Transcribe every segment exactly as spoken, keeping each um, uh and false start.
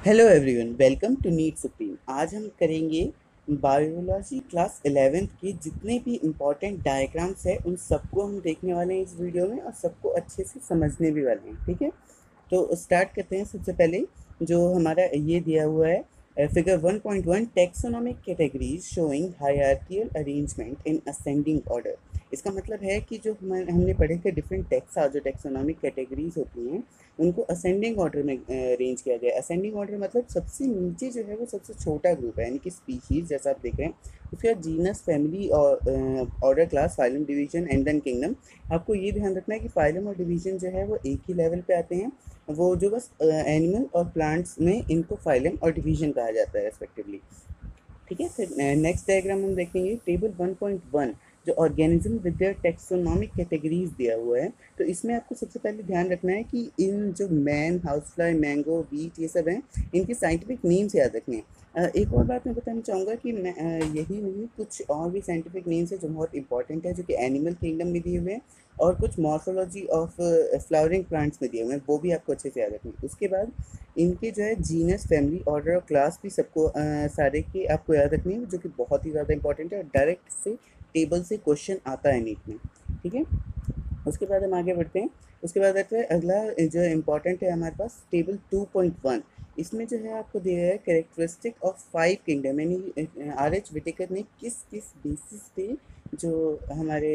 Hello everyone, welcome to NEET supreme. आज हम करेंगे बायोलॉजी क्लास इलेवेंथ के जितने भी इम्पोर्टेंट डायग्राम्स है उन सबको हम देखने वाले हैं इस वीडियो में और सबको अच्छे से समझने भी वाले हैं। ठीक है, तो स्टार्ट करते हैं। सबसे पहले जो हमारा ये दिया हुआ है figure one point one, taxonomic categories showing hierarchical arrangement in ascending order. इसका मतलब है कि जो हम हमने पढ़े थे डिफरेंट टेक्सा जो टेक्सोनोमिक कैटेगरीज होती हैं उनको असेंडिंग ऑर्डर में अरेंज किया गया है। असेंडिंग ऑर्डर मतलब सबसे नीचे जो है वो सबसे छोटा ग्रुप है, यानी कि स्पीशीज जैसा आप देख रहे हैं। उसके बाद जीनस, फैमिली और order, class, phylum, division and then kingdom. आपको ये ध्यान रखना है कि फाइलम और डिवीजन जो है वो एक ही लेवल पे आते हैं। वो जो बस एनिमल और प्लांट्स में इनको फाइलम और डिवीजन कहा जाता है रेस्पेक्टिवली। ठीक है, फिर नेक्स्ट डायग्राम हम देखेंगे टेबल वन पॉइंट वन, जो organism with their taxonomic categories दिया हुआ है। तो इसमें आपको सबसे पहले ध्यान रखना है कि इन जो man, house fly, mango, wheat, ये सब हैं, इनके साइंटिफिक नेम्स याद रखने हैं। अ, एक और बात मैं बताना चाहूँगा कि मैं अ, यही नहीं, कुछ और भी साइंटिफिक नेम्स हैं जो बहुत इंपॉर्टेंट है, जो कि एनिमल किंगडम में दिए हुए हैं और कुछ मॉर्फोलॉजी ऑफ फ्लावरिंग प्लांट्स में दिए हुए हैं, वो भी आपको अच्छे से याद रखना है। उसके बाद इनके जो है जीनस, फैमिली, ऑर्डर और क्लास भी सबको अ, सारे के आपको याद रखनी है, जो कि बहुत ही ज़्यादा इंपॉर्टेंट है और डायरेक्ट से टेबल से क्वेश्चन आता है नीट में। ठीक है, उसके बाद हम आगे बढ़ते हैं। उसके बाद आता है अगला जो इम्पोर्टेंट है हमारे पास टेबल टू पॉइंट वन। इसमें जो है आपको दिया है कैरेक्टरिस्टिक ऑफ फाइव किंगडम, यानी आर एच विटेकर ने किस किस बेसिस पे जो हमारे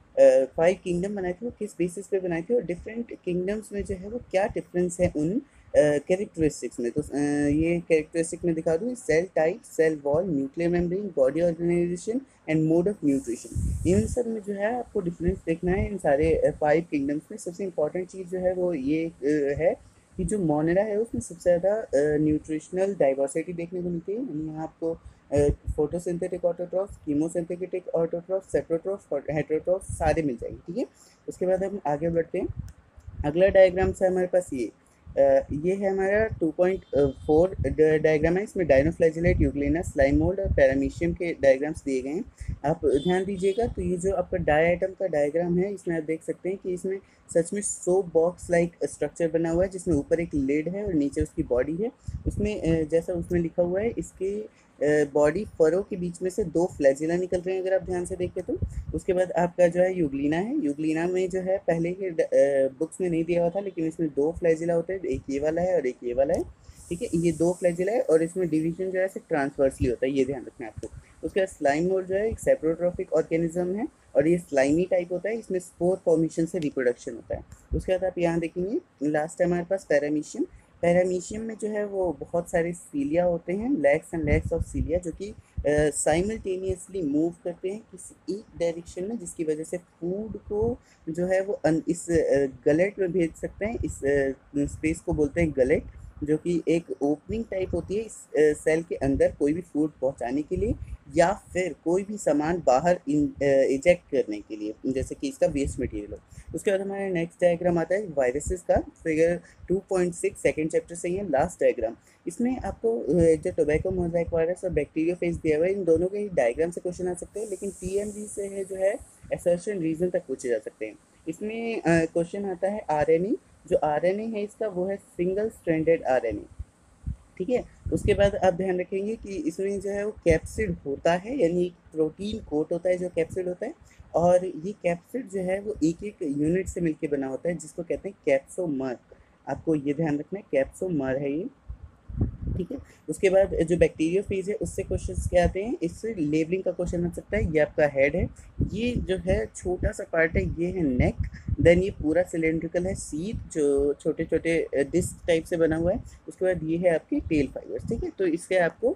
फाइव किंगडम बनाए थे वो किस बेसिस पे बनाए थे और डिफरेंट किंगडम्स में जो है वो क्या डिफरेंस है उन कैरेक्टरिस्टिक्स में। तो अ, ये कैरेक्टरिस्टिक में दिखा दूँ, cell type, cell wall, nuclear membrane, body organisation and mode of nutrition. इन सब में जो है आपको डिफरेंस देखना है इन सारे फाइव किंगडम्स में। सबसे इंपॉर्टेंट चीज़ जो है वो ये अ, है कि जो मोनेरा है उसमें सबसे ज़्यादा न्यूट्रिशनल डाइवर्सिटी देखने को मिलती है। यानी यहाँ आपको photosynthetic autotroph, chemosynthetic autotroph, saprotroph और हेटेरोट्रॉफ सारे मिल जाएंगे। ठीक है, उसके बाद हम आगे बढ़ते हैं। अगला डायग्राम है हमारे पास ये अ, ये है हमारा टू पॉइंट फोर डायग्राम है। इसमें डायनोफ्लैजिलेट, यूग्लिना, स्लाइम मोल्ड और पैरामीशियम के डायग्राम्स दिए गए हैं। आप ध्यान दीजिएगा, तो ये जो आपका डाई आइटम का डायग्राम है इसमें आप देख सकते हैं कि इसमें सच में सोप बॉक्स लाइक स्ट्रक्चर बना हुआ है, जिसमें ऊपर एक लिड है और नीचे उसकी बॉडी है। उसमें अ, जैसा उसमें लिखा हुआ है, इसके बॉडी फरो के बीच में से दो फ्लैजिला निकल रहे हैं अगर आप ध्यान से देखें तो। उसके बाद आपका जो है यूग्लिना है। यूग्लिना में जो है पहले के बुक्स में नहीं दिया हुआ था, लेकिन इसमें दो फ्लैजिला होते हैं, एक ये वाला है और एक ये वाला है। ठीक है, ये दो फ्लैजिला है और इसमें डिवीजन जो है सिर्फ ट्रांसवर्सली होता है, ये ध्यान रखना है आपको। उसके बाद स्लाइम मोल्ड जो है एक सेप्रोट्रॉफिक ऑर्गेनिज्म है और ये स्लाइमी टाइप होता है, इसमें स्पोर फॉर्मेशन से रिप्रोडक्शन होता है। उसके बाद आप यहाँ देखेंगे लास्ट है हमारे पास पैरामीशियम। पैरामीशियम में जो है वो बहुत सारे सीलिया होते हैं, legs and legs of cilia, जो कि साइमल्टेनियसली मूव करते हैं किसी एक डायरेक्शन में, जिसकी वजह से फूड को जो है वो अन, इस गलेट में भेज सकते हैं। इस स्पेस को बोलते हैं गलेट, जो कि एक ओपनिंग टाइप होती है इस सेल के अंदर कोई भी फूड पहुंचाने के लिए या फिर कोई भी सामान बाहर इजेक्ट करने के लिए, जैसे कि इसका वेस्ट मटेरियल हो। उसके बाद हमारा नेक्स्ट डायग्राम आता है वायरसेस का, figure two point six second chapter से ही है, लास्ट डायग्राम। इसमें आपको जो टोबैको मोज़ाइक वायरस और बैक्टीरियोफेज दिया हुआ है, इन दोनों के डायग्राम से क्वेश्चन आ सकते हैं, लेकिन टीएमवी से है जो है असर्शन रीजन तक पूछे जा सकते हैं। इसमें क्वेश्चन आता है आरएनए। जो आरएनए है इसका वो है सिंगल स्ट्रैंडेड आरएनए। ठीक है, उसके बाद आप ध्यान रखेंगे कि इसमें जो है वो कैप्सिड होता है, यानी प्रोटीन कोट होता है जो कैप्सिड होता है, और ये कैप्सिड जो है वो एक एक यूनिट से मिलके बना होता है, जिसको कहते हैं कैप्सोमर। आपको ये ध्यान रखना है, कैप्सोमर है ये। ठीक है, उसके बाद जो बैक्टीरियोफेज है उससे क्वेश्चंस क्या आते हैं, इससे लेबलिंग का क्वेश्चन आ सकता है। ये आपका हेड है, ये जो है छोटा सा पार्ट है, ये है नेक। देन ये पूरा सिलेंड्रिकल है, सीट जो छोटे छोटे डिस्क टाइप से बना हुआ है। उसके बाद ये है आपकी टेल फाइबर्स। ठीक है, तो इसके आपको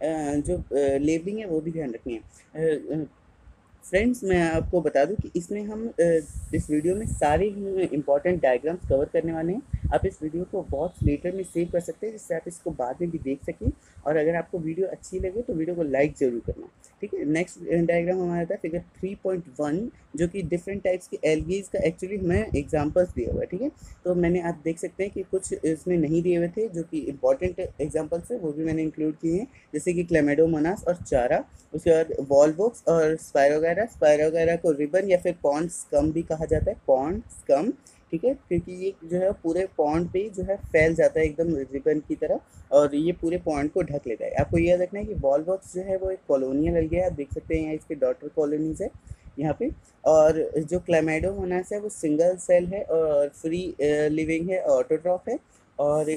जो लेबलिंग है वो भी ध्यान रखनी है। फ्रेंड्स, मैं आपको बता दूं कि इसमें हम इस वीडियो में सारे ही इंपॉर्टेंट डायग्राम्स कवर करने वाले हैं। आप इस वीडियो को बॉक्स लेटर में सेव कर सकते हैं, जिससे आप इसको बाद में भी देख सकें। और अगर आपको वीडियो अच्छी लगे तो वीडियो को लाइक ज़रूर करना। ठीक है, नेक्स्ट डायग्राम हमारा था फिगर थ्री पॉइंट वन, जो कि डिफरेंट टाइप्स के एल्गीज का एक्चुअली हमें एग्जाम्पल्स दिया हुआ है। ठीक है, तो मैंने आप देख सकते हैं कि कुछ इसमें नहीं दिए हुए थे, जो कि इंपॉर्टेंट एग्जाम्पल्स है वो भी मैंने इंक्लूड किए हैं, जैसे कि क्लेमेडोमोनास और चारा। उसके बाद वॉलवॉक्स और स्पायरोगैरा। स्पायरोगैरा को रिबन या फिर पॉन्ड स्कम भी कहा जाता है, पॉन्ड स्कम। ठीक है, क्योंकि ये जो है पूरे पॉन्ड पे जो है फैल जाता है एकदम रिबन की तरह, और ये पूरे पॉन्ड को ढक लेता है। आपको ये याद रखना है कि वॉल बॉक्स जो है वो एक कॉलोनियल एल्गे है, आप देख सकते हैं यहाँ इसके डॉटर कॉलोनीज है यहाँ पे। और जो क्लेमाइडोमोनास है वो सिंगल सेल है और फ्री लिविंग है, ऑटोट्रॉफ है। और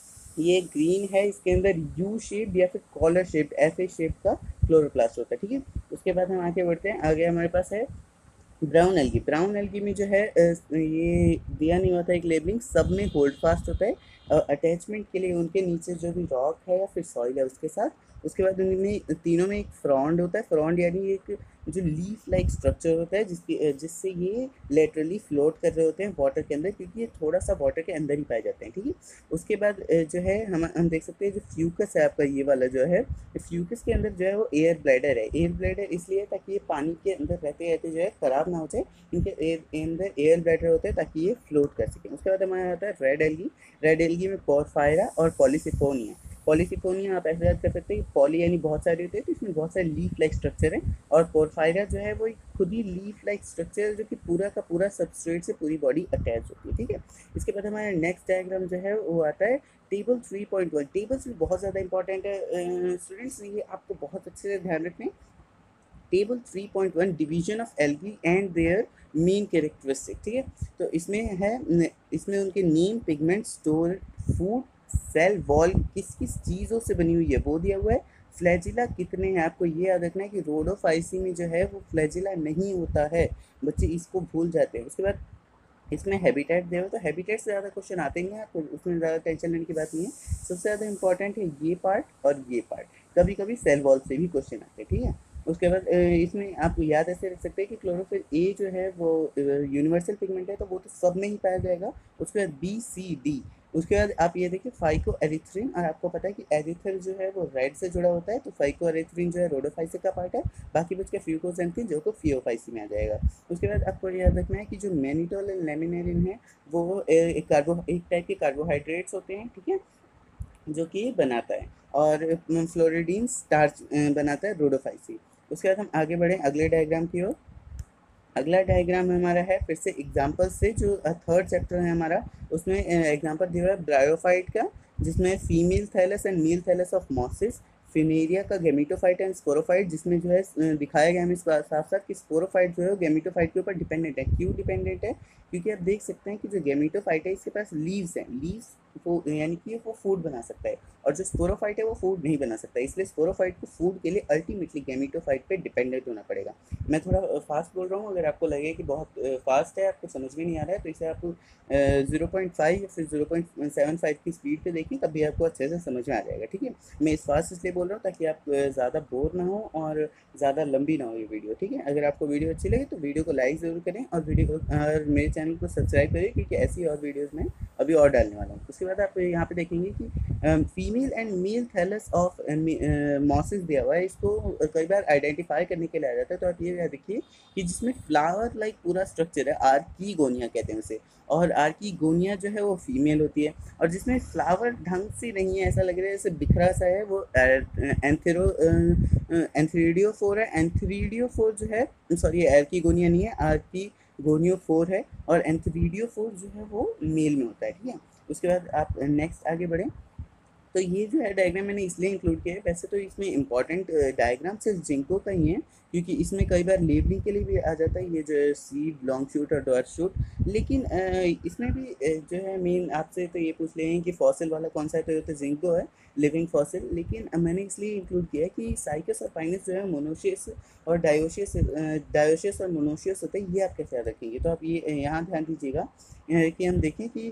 ये ग्रीन है, इसके अंदर यू शेप या फिर कॉलर शेप ऐसे शेप का क्लोरोप्लास्ट होता है, ठीक है। उसके बाद हम आगे बढ़ते हैं, आगे हमारे पास है ब्राउन एल्गी। ब्राउन एल्गी में जो है अ, ये दिया नहीं होता एक लेबलिंग, सब में होल्ड फास्ट होता है अटैचमेंट के लिए उनके नीचे जो भी रॉक है या फिर सॉइल है उसके साथ। उसके बाद उनमें तीनों में एक फ्रॉन्ड होता है, फ्रॉन्ड यानी एक जो लीफ लाइक स्ट्रक्चर होता है जिसकी अ, जिससे ये लेटरली फ्लोट कर रहे होते हैं वाटर के अंदर, क्योंकि ये थोड़ा सा वाटर के अंदर ही पाए जाते हैं, ठीक है। उसके बाद अ, जो है हम हम देख सकते हैं जो फ्यूकस है आपका ये वाला जो है, फ्यूकस के अंदर जो है वो एयर ब्लैडर है। एयर ब्लैडर इसलिए ताकि ये पानी के अंदर रहते रहते जो है ख़राब ना हो जाए, इनके एयर अंदर एयर ब्लैडर होते हैं ताकि ये फ्लोट कर सकें। उसके बाद हमारा आता है रेड एल्गी। रेड एल्गी में पोरफायरा और पॉलीसिफोनिया। पॉलीसिफोनिया आप ऐसे याद कर सकते हैं, पॉली यानी बहुत सारे होते हैं तो इसमें बहुत सारे लीफ लाइक स्ट्रक्चर है, और पोरफायरा जो है वो एक खुद ही लीफ लाइक स्ट्रक्चर है जो कि पूरा का पूरा सबस्ट्रेट से पूरी बॉडी अटैच होती है, ठीक है। इसके बाद हमारा नेक्स्ट डायग्राम जो है वो आता है table three point one. Table three बहुत ज़्यादा इंपॉर्टेंट है स्टूडेंट्स, ये आपको बहुत अच्छे से ध्यान रखना है। Table three point one division of algae and their main characteristic, ठीक है। तो इसमें है, इसमें उनके name, pigment, store, food, cell wall किस किस चीज़ों से बनी हुई है वो दिया हुआ है। फ्लैजिला कितने हैं आपको ये याद रखना है कि रोडोफाइसी में जो है वो फ्लैजिला नहीं होता है, बच्चे इसको भूल जाते हैं। उसके बाद इसमें हैबिटेट दिया हुआ, तो हैबिटेट से ज़्यादा क्वेश्चन आते नहीं हैं आपको, उसमें ज़्यादा टेंशन लेने की बात नहीं है। सबसे ज़्यादा इंपॉर्टेंट है ये पार्ट और ये पार्ट, कभी कभी सेल वॉल से भी क्वेश्चन आते हैं, ठीक है। उसके बाद इसमें आप याद ऐसे रख सकते हैं कि क्लोरोफिल ए जो है वो यूनिवर्सल पिगमेंट है, तो वो तो सब में ही पाया जाएगा। उसके बाद बी सी डी, उसके बाद आप ये देखिए फाइको एरिथ्रिन, और आपको पता है कि एरिथर जो है वो रेड से जुड़ा होता है, तो फाइको एरिथ्रिन जो है रोडोफाइसी का पार्ट है, बाकी बच के फ्यूकोजेंथिन जो को फियोफाइसी में आ जाएगा। उसके बाद आपको याद रखना है कि जो मैनिटोल एंड लेमिनेरिन है वो एक कार्बो एक टाइप के कार्बोहाइड्रेट्स होते हैं, ठीक है, जो कि बनाता है, और फ्लोरिडीन स्टार्च बनाता है रोडोफाइसी। उसके बाद हम आगे बढ़े अगले डायग्राम की ओर। अगला डायग्राम हमारा है फिर से एग्जाम्पल से, जो थर्ड चैप्टर है हमारा, उसमें एग्जाम्पल दिया हुआ है ब्रायोफाइट का, जिसमें female thallus and male thallus of mosses, funaria का गेमिटोफाइट एंड स्पोरोफाइट, जिसमें जो है अ, दिखाया गया हमें साथ साथ कि स्पोरोफाइट जो है गेमिटोफाइट के ऊपर डिपेंडेंट है। क्यों डिपेंडेंट है? क्योंकि आप देख सकते हैं कि जो गेमिटोफाइट है इसके पास लीव्स हैं, लीव्स वो यानी कि वो फूड बना सकता है, और जो स्पोरोफाइट है वो फूड नहीं बना सकता, इसलिए स्पोरोफाइट को फूड के लिए अल्टीमेटली गेमिटोफाइट पे डिपेंडेंट होना पड़ेगा। मैं थोड़ा फास्ट बोल रहा हूँ, अगर आपको लगे कि बहुत फास्ट है, आपको समझ में नहीं आ रहा है, तो इसे आप ज़ीरो पॉइंट फाइव या फिर ज़ीरो पॉइंट सेवन फाइव की स्पीड पे देखिए, तभी आपको अच्छे से समझ में आ जाएगा, ठीक है। मैं इस फास्ट इसलिए बोल रहा हूँ ताकि आप ज़्यादा बोर ना हो और ज़्यादा लंबी ना हो ये वीडियो, ठीक है। अगर आपको वीडियो अच्छी लगे तो वीडियो को लाइक ज़रूर करें, और वीडियो और मेरे चैनल को सब्सक्राइब करें, क्योंकि ऐसी और वीडियोज़ में अभी और डालने वाला हूँ। उसके बाद आप यहाँ पे देखेंगे कि female and male thallus of mosses दिया हुआ है, इसको कई बार आइडेंटिफाई करने के लिए आ जाता है। तो आप ये देखिए कि जिसमें फ्लावर लाइक पूरा स्ट्रक्चर है, आर्कीगोनिया कहते हैं उसे, और आर्कीगोनिया जो है वो फीमेल होती है, और जिसमें फ्लावर ढंग से नहीं है, ऐसा लग रहा है जैसे बिखरा सा है, वो एंथेरो एंथ्रीडियोफोर है। एंथ्रीडियोफोर जो है, सॉरी आर्कीगोनिया नहीं है, आर्कीगोनियोफोर है, और एंथ्रीडियोफोर जो है वो मेल में होता है, ठीक है। उसके बाद आप नेक्स्ट आगे बढ़ें। तो ये जो है डायग्राम मैंने इसलिए इंक्लूड किया है, वैसे तो इसमें इंपॉर्टेंट डायग्राम सिर्फ जिंको का ही है, क्योंकि इसमें कई बार लेबलिंग के लिए भी आ जाता है ये जो है सीड, लॉन्ग शूट और डॉट शूट, लेकिन इसमें भी जो है मेन आपसे तो ये पूछ लेंगे कि फॉसिल वाला कौन सा है, तो ये तो जिंको है, लिविंग फॉसिल। लेकिन मैंने इसलिए इंक्लूड किया है कि साइकस और पाइनस जो है मोनोशियस और डायोशियस डायोशियस और मोनोशियस होते हैं, ये आप कैसे याद रखेंगे। तो आप ये यहाँ ध्यान दीजिएगा कि हम देखें कि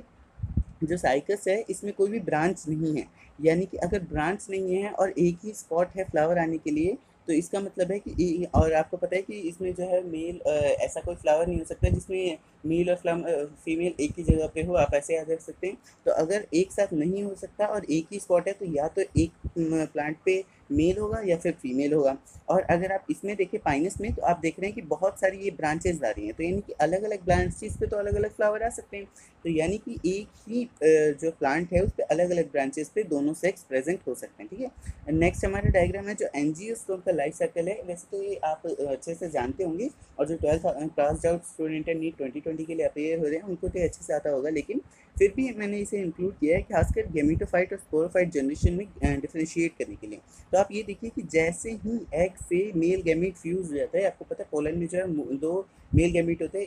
जो साइकस है इसमें कोई भी ब्रांच नहीं है, यानी कि अगर ब्रांच नहीं है और एक ही स्पॉट है फ्लावर आने के लिए, तो इसका मतलब है कि, और आपको पता है कि इसमें जो है मेल ऐसा कोई फ्लावर नहीं हो सकता जिसमें मेल और फ्लावर फीमेल एक ही जगह पे हो, आप ऐसे याद रख सकते हैं। तो अगर एक साथ नहीं हो सकता और एक ही स्पॉट है, तो या तो एक प्लांट पे मेल होगा या फिर फीमेल होगा। और अगर आप इसमें देखें पाइनस में, तो आप देख रहे हैं कि बहुत सारी ये ब्रांचेज आ रही हैं, तो यानी कि अलग अलग ब्रांचेस पे तो अलग अलग फ्लावर आ सकते हैं, तो यानी कि एक ही जो प्लांट है उस पर अलग अलग ब्रांचेस पे दोनों सेक्स प्रेजेंट हो सकते हैं, ठीक है। नेक्स्ट हमारा डायग्राम है जो एंजियोस्पर्म का लाइफ साइकिल है, वैसे तो ये आप अच्छे से जानते होंगे, और जो ट्वेल्थ पास आउट स्टूडेंट है नीट ट्वेंटी मंडी के लिए अपेयर हो रहे हैं उनको तो अच्छे से आता होगा, लेकिन फिर भी मैंने इसे इंक्लूड किया है खासकर गेमिटोफाइट और स्पोरोफाइट जनरेशन में डिफ्रेंशिएट करने के लिए। तो आप ये देखिए कि जैसे ही एग से मेल गैमीट फ्यूज हो जाता है, आपको पता है पोलन में जो है दो मेल गैमीट होते हैं,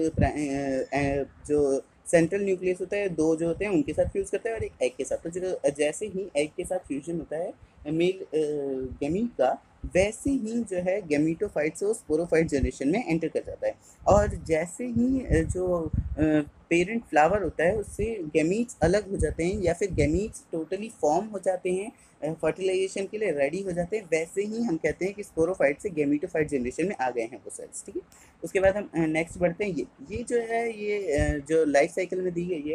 एक जो सेंट्रल न्यूक्लियस होता है, दो जो होते हैं उनके साथ फ्यूज करता है और एक एग के साथ। तो जो जैसे ही एग के साथ फ्यूजन होता है मेल गैमीट का, वैसे ही जो है गैमीटोफाइट से वो स्पोरोफाइट जनरेशन में एंटर कर जाता है। और जैसे ही जो पेरेंट फ्लावर होता है उससे गैमीट्स अलग हो जाते हैं या फिर गैमीट्स टोटली फॉर्म हो जाते हैं, फर्टिलाइजेशन के लिए रेडी हो जाते हैं, वैसे ही हम कहते हैं कि स्पोरोफाइट से गैमीटोफाइट जनरेशन में आ गए हैं वो सेल्स। ठीक है, उसके बाद हम नेक्स्ट बढ़ते हैं। ये ये जो है ये जो लाइफ साइकिल में दी गई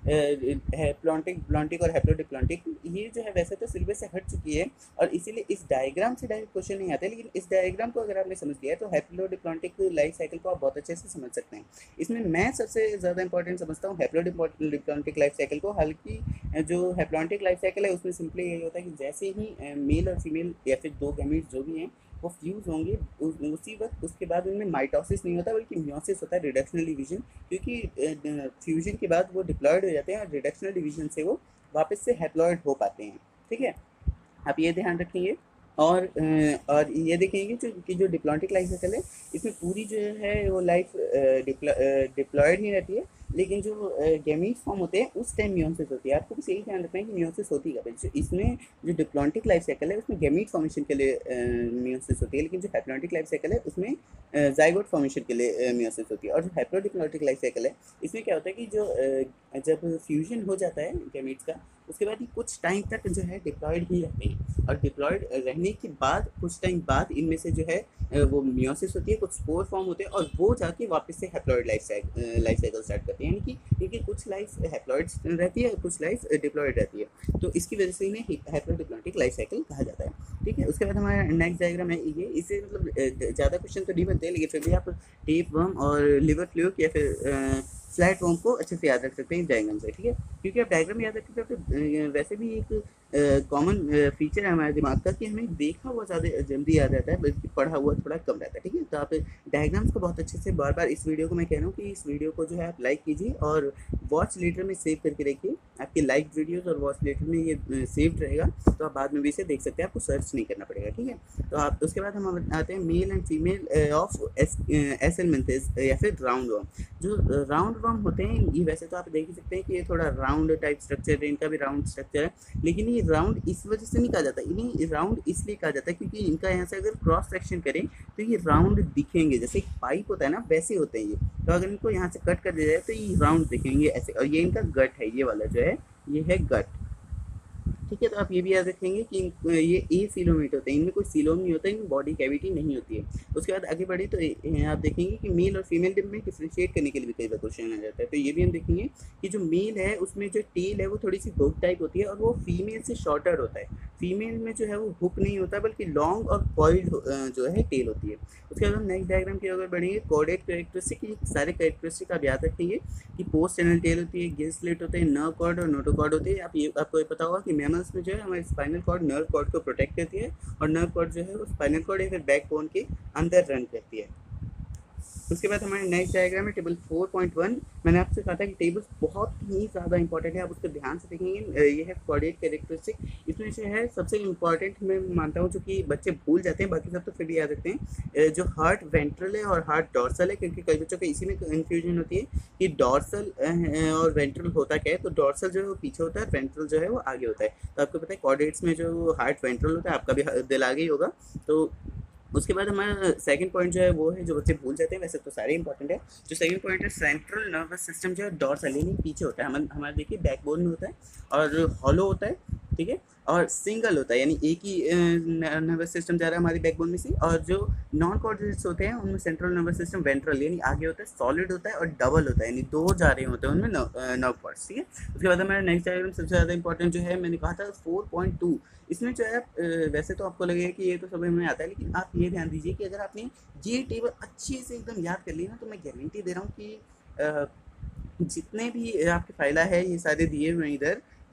है प्लॉन्टिक प्लॉन्टिक और हैप्लोडिप्लॉन्टिक, ये जो है वैसे तो सिलेबस से हट चुकी है और इसीलिए इस डायग्राम से डायरेक्ट क्वेश्चन नहीं आते, लेकिन इस डायग्राम को अगर आपने समझ लिया है तो हैप्लोडिप्लॉन्टिक लाइफ साइकिल को आप बहुत अच्छे से समझ सकते हैं। इसमें मैं सबसे ज़्यादा इंपॉर्टेंट समझता हूँ हैप्लोडिप्लॉन्टिक लाइफ साइकिल को। हालांकि जो हैप्लॉन्टिक लाइफ साइकिल है उसमें सिंपली यही होता है कि जैसे ही मेल और फीमेल या फिर दो गैमीट्स जो भी हैं वो फ्यूज़ होंगे उसी वक्त उसके बाद उनमें माइटोसिस नहीं होता बल्कि मियोसिस होता है, रिडक्शनल डिवीजन, क्योंकि फ्यूजन के बाद वो डिप्लॉयड हो जाते हैं और रिडक्शनल डिवीजन से वो वापस से हैप्लॉयड हो पाते हैं। ठीक है, आप ये ध्यान रखेंगे। और और ये देखेंगे जो कि जो डिप्लॉन्टिक लाइफ साइकिल है इसमें पूरी जो है वो लाइफ डिप्लॉयड ही रहती है, लेकिन जो गैमीट्स फॉर्म होते हैं उस टाइम मियोसिस होती है। आपको बस यही ध्यान रखना है कि मियोसिस होती है कब। इसमें जो डिप्लॉन्टिक लाइफ साइकिल है उसमें गैमीट फॉर्मेशन के लिए मियोसिस होती है, लेकिन जो हैप्लॉन्टिक लाइफ साइकिल है उसमें जाइगोट फॉर्मेशन के लिए मियोसिस होती है। और जो हैप्लोडिप्लॉन्टिक लाइफ साइकिल है इसमें क्या होता है कि जो जब फ्यूजन हो जाता है गैमीट्स का उसके बाद ही कुछ टाइम तक जो है डिप्लॉयड ही रहते हैं और डिप्लॉयड रहने के बाद कुछ टाइम बाद इनमें से जो है वो मियोसिस होती है, कुछ स्पोर फॉर्म होते हैं और वो जाके वापस से haploid life cycle life cycle start करते हैं। यानी कि क्योंकि कुछ लाइफ हैप्लॉयड रहती है कुछ लाइफ डिप्लॉयड रहती है, तो इसकी वजह से इन्हें हैप्लोडिप्लॉन्टिक लाइफ साइकिल कहा जाता है। ठीक है, उसके बाद हमारा नेक्स्ट डायग्राम है ये। इससे मतलब ज़्यादा क्वेश्चन तो नहीं बनते, लेकिन फिर भी आप टेप वर्म और लिवर फ्लूक या फिर फ्लैट वर्म को अच्छे से याद रख सकते हैं इस डायग्राम से। ठीक है, क्योंकि आप डायग्राम याद रखते हैं तो वैसे भी एक कॉमन फीचर है हमारे दिमाग का कि हमें देखा हुआ ज़्यादा जल्दी याद रहता है बल्कि पढ़ा हुआ थोड़ा कम रहता है। ठीक है, तो आप डायग्राम्स को बहुत अच्छे से बार बार इस वीडियो को मैं कह रहा हूँ कि इस वीडियो को जो है आप लाइक कीजिए और वॉच लेटर में सेव करके रखिए। आपके लाइक वीडियोज़ और वॉच लेटर में ये सेव्ड रहेगा तो आप बाद में भी इसे देख सकते हैं, आपको सर्च नहीं करना पड़ेगा। ठीक है, तो आप उसके बाद हम आते हैं male and female of aschelminthes या फिर राउंड वर्म। जो राउंड वर्म होते हैं ये वैसे तो आप देख ही सकते हैं कि ये थोड़ा राउंड टाइप स्ट्रक्चर है, इनका भी राउंड स्ट्रक्चर है, लेकिन ये राउंड इस वजह से नहीं कहा जाता, इन्हें राउंड इसलिए कहा जाता है क्योंकि इनका यहाँ से अगर क्रॉस सेक्शन करें तो ये राउंड दिखेंगे, जैसे एक पाइप होता है ना वैसे होते हैं ये। तो अगर इनको यहाँ से कट कर दिया जाए तो ये राउंड दिखेंगे ऐसे, और ये इनका गट है, ये वाला जो है ये है गट। ठीक है, तो आप ये भी याद रखेंगे कि ये ए सीलोमेट होते हैं, इनमें कोई सीलोम नहीं होता, इनमें बॉडी कैविटी नहीं होती है। उसके बाद आगे बढ़े तो आप देखेंगे कि मेल और फीमेल में डिफ्रेंशिएट करने के लिए भी कई बार क्वेश्चन आ जाता है। तो ये भी हम देखेंगे कि जो मेल है उसमें जो टेल है वो थोड़ी सी हुक टाइप होती है और वो फीमेल से शॉर्टर होता है। फीमेल में जो है वो हुक नहीं होता बल्कि लॉन्ग और कॉइल्ड जो है टेल होती है। उसके बाद हम नेक्स्ट डायग्राम की अगर बढ़ेंगे कॉर्डेट कैरेक्टरिस्टिक, सारे कैरेक्टरिस्टिक आप याद रखेंगे कि पोस्ट चैनल टेल होती है, गिल स्लिट होते हैं, नर्व कॉर्ड और नोटोकॉर्ड होते हैं। आप ये आपको ये पता होगा कि मैमल्स में जो है हमारे स्पाइनल कॉर्ड नर्व कॉर्ड को प्रोटेक्ट करती है और नर्व कॉर्ड जो है वो स्पाइनल कॉर्ड या फिर बैक बोन के अंदर रन करती है। उसके बाद हमारे नेक्स्ट डायग्राम है टेबल फोर पॉइंट वन। मैंने आपसे कहा था कि टेबल्स बहुत ही ज़्यादा इंपॉर्टेंट है, आप उसको ध्यान से देखेंगे। ये है कॉर्डेट कैरेक्टरिस्टिक, इसमें से है सबसे इम्पॉर्टेंट मैं मानता हूँ जो कि बच्चे भूल जाते हैं, बाकी सब तो फिर भी याद रखते हैं। जो हार्ट वेंट्रल है और हार्ट डॉर्सल है, क्योंकि कई बच्चों को इसी में कन्फ्यूजन होती है कि डॉर्सल और वेंट्रल होता क्या है। तो डॉर्सल जो है वो पीछे होता है, वेंट्रल जो है वो आगे होता है। तो आपको पता है कॉर्डेट्स में जो हार्ट वेंट्रल होता है, आपका भी दिल आगे ही होगा। तो उसके बाद हमारा सेकंड पॉइंट जो है वो है जो बच्चे भूल जाते हैं, वैसे तो सारे इंपॉर्टेंट है। जो सेकंड पॉइंट है सेंट्रल नर्वस सिस्टम जो है डॉर्सल यानी पीछे होता है, हमारे हमारे देखिए बैकबोन में होता है और हॉलो होता है। ठीक है, और सिंगल होता है यानी एक ही नर्वस सिस्टम जा रहा है हमारी बैकबोन में से। और जो नॉन कोऑर्डिनेट्स होते हैं उनमें सेंट्रल नर्वस सिस्टम वेंट्रल यानी आगे होता है, सॉलिड होता है और डबल होता है यानी दो जा रहे होते हैं उनमें नर्व कॉर्ड्स। ठीक है, उसके बाद हमारा नेक्स्ट डायग्राम सबसे ज़्यादा इंपॉर्टेंट जो है मैंने कहा था फोर पॉइंट टू। इसमें जो है वैसे तो आपको लगेगा कि ये तो समझ में आता है, लेकिन आप ये ध्यान दीजिए कि अगर आपने ये टेबल अच्छे से एकदम याद कर ली ना तो मैं गारंटी दे रहा हूँ कि जितने भी आपके फाइला है ये सारे दिए हुए इधर,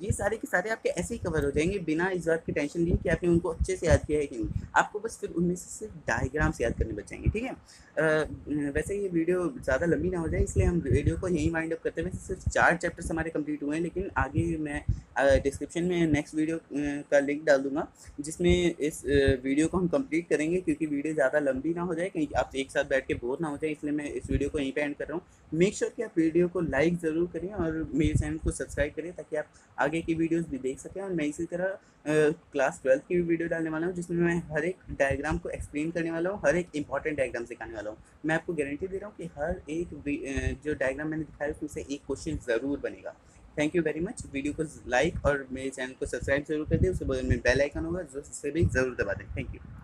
ये सारे के सारे आपके ऐसे ही कवर हो जाएंगे बिना इस बात की टेंशन लिए कि आपने उनको अच्छे से याद किया है कि नहीं। आपको बस फिर उनमें से सिर्फ डायग्राम्स याद करने बच जाएंगे, ठीक है। अ, वैसे ये वीडियो ज़्यादा लंबी ना हो जाए इसलिए हम वीडियो को यहीं वाइंड अप करते हैं। वैसे सिर्फ चार चैप्टर्स हमारे कंप्लीट हुए हैं, लेकिन आगे मैं डिस्क्रिप्शन में नेक्स्ट वीडियो का लिंक डाल दूंगा जिसमें इस वीडियो को हम कंप्लीट करेंगे, क्योंकि वीडियो ज़्यादा लंबी ना हो जाए, कहीं आप एक साथ बैठ के बोर ना हो जाए, इसलिए मैं इस वीडियो को यहीं पे एंड कर रहा हूँ। मेक श्योर कि आप वीडियो को लाइक ज़रूर करें और मेरे चैनल को सब्सक्राइब करें ताकि आप आगे की वीडियोस भी देख सकें। और मैं इसी तरह क्लास ट्वेल्थ की भी वीडियो डालने वाला हूँ जिसमें मैं हर एक डायग्राम को एक्सप्लेन करने वाला हूँ, हर एक इंपॉर्टेंट डायग्राम सिखाने वाला हूँ। मैं आपको गारंटी दे रहा हूँ कि हर एक अ, जो डायग्राम मैंने दिखाया उसमें से एक क्वेश्चन ज़रूर बनेगा। Thank you very much. Video को लाइक और मेरे चैनल को सब्सक्राइब जरूर कर दें, उसके बगल में बेल आइकन होगा जो उससे भी ज़रूर दबा दें। Thank you.